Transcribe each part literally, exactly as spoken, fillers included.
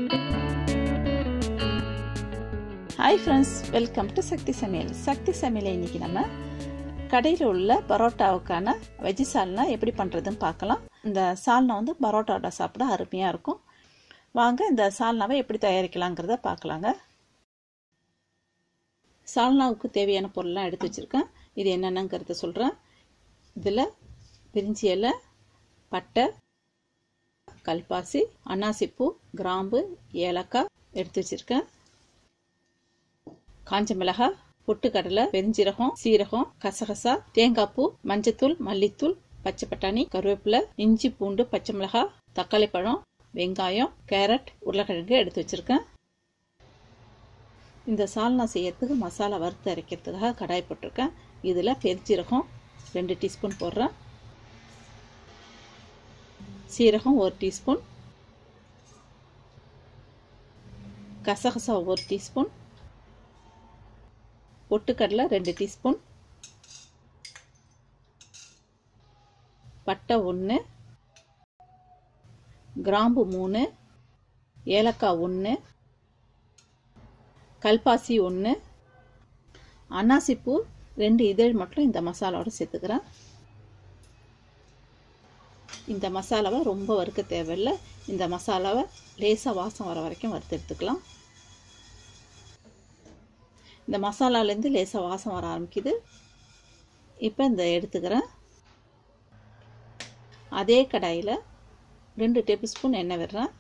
Hi friends, welcome to Sakti Samiyal. Sakti Samiyal இன்னைக்கு நம்ம கடையில் உள்ள பரோட்டாவுக்கான வெஜ் சால்னா எப்படி பண்ணுறதுன்னு பார்க்கலாம். இந்த சால்னா வந்து பரோட்டாவோட சாப்பிட அருமையாக இருக்கும். வாங்க இந்த சால்னாவை எப்படி தயாரிக்கலாங்கிறத பார்க்கலாங்க. சால்னாவுக்கு தேவையான பொருள்லாம் எடுத்து வச்சுருக்கேன். இது என்னென்னங்கிறத சொல்கிறேன். இதில் பிரிஞ்சி இலை, பட்டை, கல்பாசி, அன்னாசிப்பூ, கிராம்பு, ஏலக்காய் எடுத்து வச்சுருக்கேன். காஞ்ச மிளகாய், பொட்டுக்கடலை, பெருஞ்சீரகம், சீரகம், கசகசா, தேங்காய் பூ, மஞ்சத்தூள், மல்லித்தூள், பச்சை பட்டாணி, கருவேப்பிலை, இஞ்சி, பூண்டு, பச்சை மிளகாய், தக்காளி பழம், வெங்காயம், கேரட், உருளைக்கிழங்கு எடுத்து வச்சிருக்கேன். இந்த சால்னா செய்யறதுக்கு மசாலா வறுத்து அரைக்கிறதுக்காக கடாய் போட்டிருக்கேன். இதில் பெருஞ்சீரகம் ரெண்டு டீஸ்பூன் போடுறேன். சீரகம் ஒரு டீஸ்பூன், கசகசா ஒரு டீஸ்பூன், பொட்டுக்கடலை ரெண்டு டீஸ்பூன், பட்டை ஒன்று, கிராம்பு மூணு, ஏலக்காய் ஒன்று, கல்பாசி ஒன்று, அன்னாசிப்பூ ரெண்டு இதழ் மட்டும் இந்த மசாலாவோட சேர்த்துக்கிறேன். இந்த மசாலாவை ரொம்ப வறுக்க தேவையில்லை. இந்த மசாலாவை லேசாக வாசம் வர வரைக்கும் வறுத்து எடுத்துக்கலாம். இந்த மசாலாலேருந்து லேசாக வாசம் வர ஆரம்பிக்குது. இப்போ இந்த எடுத்துக்கிறேன். அதே கடாயில் ரெண்டு டேபிள் ஸ்பூன் எண்ணெய் விடுறேன்.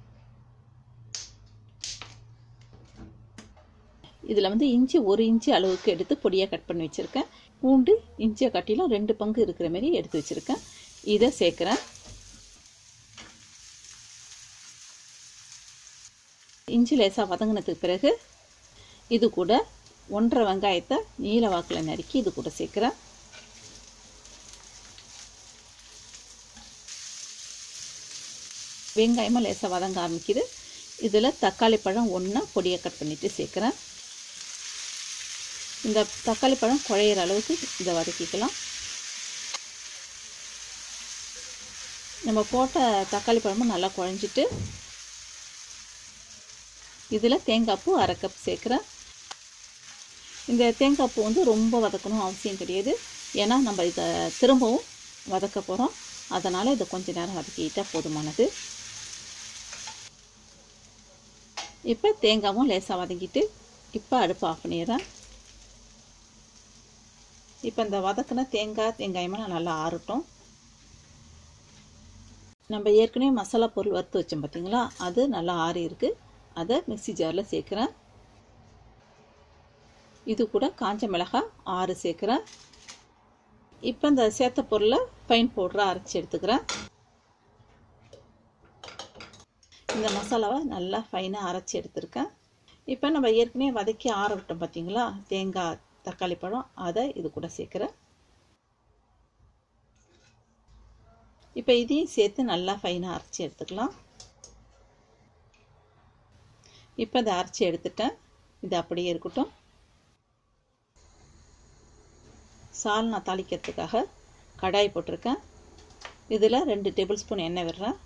இதில் வந்து இஞ்சி ஒரு இன்ச்சு அளவுக்கு எடுத்து பொடியாக கட் பண்ணி வச்சுருக்கேன். பூண்டு இஞ்சியை கட்டிலும் ரெண்டு பங்கு இருக்கிற மாதிரி எடுத்து வச்சுருக்கேன். இதை சேர்க்குறேன். இஞ்சி லேசாக வதங்கினதுக்கு பிறகு இது கூட ஒன்றரை வெங்காயத்தை நீல வாக்கில் நறுக்கி இது கூட சேர்க்குறேன். வெங்காயமாக லேசாக வதங்க ஆரம்பிக்குது. இதில் தக்காளி பழம் ஒன்றா பொடியை கட் பண்ணிவிட்டு சேர்க்குறேன். இந்த தக்காளி பழம் குழையிற அளவுக்கு இதை வதக்கிக்கலாம். நம்ம போட்ட தக்காளி பழமும் நல்லா குழஞ்சிட்டு இதில் தேங்காய் பூ அரை கப் சேர்க்குறேன். இந்த தேங்காய் பூ வந்து ரொம்ப வதக்கணும் அவசியம் கிடையாது. ஏன்னா நம்ம இதை திரும்பவும் வதக்க போகிறோம். அதனால் இதை கொஞ்சம் நேரம் வதக்கிட்டால் போதுமானது. இப்போ தேங்காயும் லேசாக வதக்கிட்டு இப்போ அடுப்பு ஆஃப் பண்ணிடுறேன். இப்போ இந்த வதக்கின தேங்காய் வெங்காயமாக நல்லா ஆறட்டும். நம்ம ஏற்கனவே மசாலா பொருள் வறுத்து வச்சோம் பார்த்தீங்களா, அது நல்லா ஆறி இருக்குது. அதை மிக்சி ஜாரில் சேர்க்குறேன். இது கூட காஞ்ச மிளகாய் ஆறு சேர்க்குறேன். இப்போ இந்த சேர்த்த பொருளை ஃபைன் பவுடராக அரைச்சி எடுத்துக்கிறேன். இந்த மசாலாவை நல்லா ஃபைனாக அரைச்சி எடுத்துருக்கேன். இப்போ நம்ம ஏற்கனவே வதக்கி ஆற விட்டோம் பார்த்தீங்களா, தேங்காய் தக்காளி பழம், அதை இது கூட சேர்க்குறேன். இப்போ இதையும் சேர்த்து நல்லா ஃபைனாக அரைச்சி எடுத்துக்கலாம். இப்போ இதை அரைச்சி எடுத்துட்டேன். இது அப்படியே இருக்கட்டும். சால்னா தாளிக்கிறதுக்காக கடாய் போட்டிருக்கேன். இதில் ரெண்டு டேபிள் ஸ்பூன் எண்ணெய் விடுறேன்.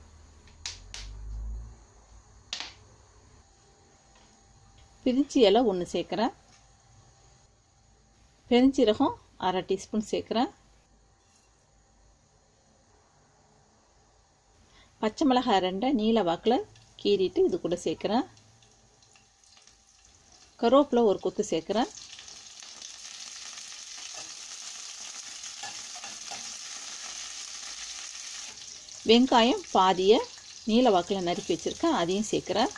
பிரிஞ்சி இலை ஒன்று சேர்க்குறேன். பெருஞ்சீரகம் அரை டீஸ்பூன் சேர்க்குறேன். பச்சை மிளகாய் ரெண்டை நீல வாக்கில் கீறிட்டு இது கூட சேர்க்குறேன். கருவேப்பிலை ஒரு கொத்து சேர்க்குறேன். வெங்காயம் பாதியை நீல வாக்கில் நறுக்கி வச்சுருக்கேன், அதையும் சேர்க்குறேன்.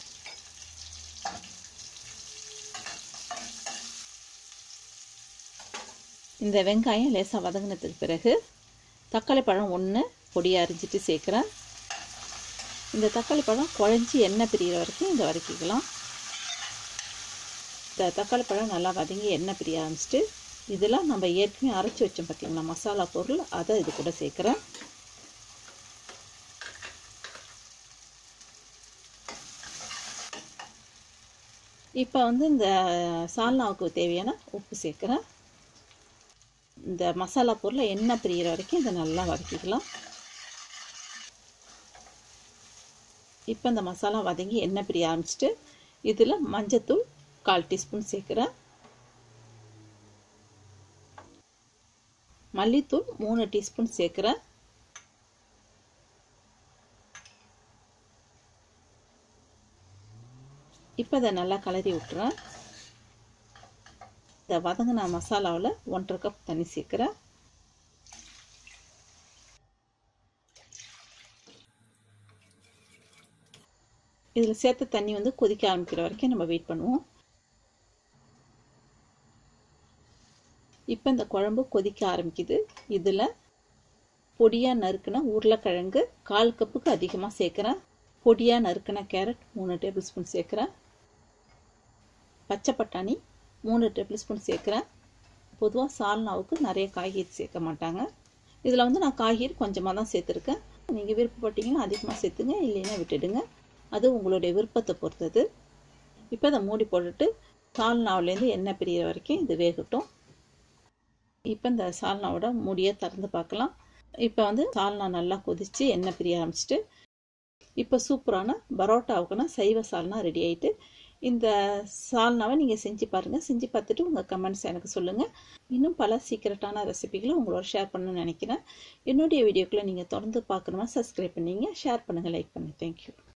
இந்த வெங்காயம் லேசாக வதங்கினதுக்கு பிறகு தக்காளி பழம் ஒன்று பொடியாக அரிஞ்சிட்டு சேர்க்குறேன். இந்த தக்காளி பழம் குழஞ்சி எண்ணெய் பிரிகிற வரைக்கும் இதை வதக்கிக்கலாம். இந்த தக்காளி பழம் நல்லா வதங்கி எண்ணெய் பிரிய ஆரம்பிச்சிட்டு இதில் நம்ம ஏற்கனவே அரைச்சி வச்சோம் பார்த்தீங்களா மசாலா பொருள், அதை இது கூட சேர்க்குறேன். இப்போ வந்து இந்த சால்னாவுக்கு தேவையான உப்பு சேர்க்குறேன். இந்த மசாலா பொருளை எண்ணெய் பிரிகிற வரைக்கும் இதை நல்லா வதக்கிக்கலாம். இப்போ இந்த மசாலா வதங்கி எண்ணெய் பிரிய ஆரம்பிச்சிட்டு இதில் மஞ்சத்தூள் கால் டீஸ்பூன் சேர்க்குறேன். மல்லித்தூள் மூணு டீஸ்பூன் சேர்க்குறேன். இப்போ இதை நல்லா கலரி விட்டுறேன். இந்த வதங்கின மசாலாவில் ஒன்றரை கப் தண்ணி சேர்க்குறேன். இதில் சேர்த்த தண்ணி வந்து கொதிக்க ஆரம்பிக்கிற வரைக்கும் நம்ம வெயிட் பண்ணுவோம். இப்போ இந்த குழம்பு கொதிக்க ஆரம்பிக்குது. இதில் பொடியாக நறுக்கின உருளைக்கிழங்கு கால் கப்புக்கு அதிகமாக சேர்க்குறேன். பொடியாக நறுக்கின கேரட் மூணு டேபிள் ஸ்பூன் சேர்க்குறேன். பச்சை பட்டாணி மூணு டேபிள் ஸ்பூன் சேர்க்குறேன். பொதுவாக சால்னாவுக்கு நிறைய காய்கறி சேர்க்க மாட்டாங்க. இதில் வந்து நான் காய்கறி கொஞ்சமாக தான் சேர்த்துருக்கேன். நீங்கள் விருப்பப்பட்டீங்கன்னா அதிகமாக சேர்த்துங்க, இல்லைன்னா விட்டுடுங்க. அது உங்களுடைய விருப்பத்தை பொறுத்தது. இப்போ இதை மூடி போட்டுட்டு சால்னாவிலேருந்து எண்ணெய் பிரிகிற வரைக்கும் இது வேகட்டும். இப்போ இந்த சால்னாவோட மூடியை திறந்து பார்க்கலாம். இப்போ வந்து சால்னா நல்லா கொதித்து எண்ணெய் பிரிய ஆரம்பிச்சிட்டு இப்போ சூப்பரான பரோட்டாவுக்குன்னா சைவ சால்னா ரெடி ஆகிட்டு. இந்த சால்னாவை நீங்கள் செஞ்சு பாருங்கள். செஞ்சு பார்த்துட்டு உங்கள் கமெண்ட்ஸ் எனக்கு சொல்லுங்கள். இன்னும் பல சீக்ரெட்டான ரெசிபிகளை உங்களோட ஷேர் பண்ணணும்னு நினைக்கிறேன். என்னுடைய வீடியோக்களை நீங்கள் தொடர்ந்து பார்க்கணுமா சப்ஸ்கிரைப் பண்ணிங்க, ஷேர் பண்ணுங்கள், லைக் பண்ணுங்கள். தேங்க்யூ.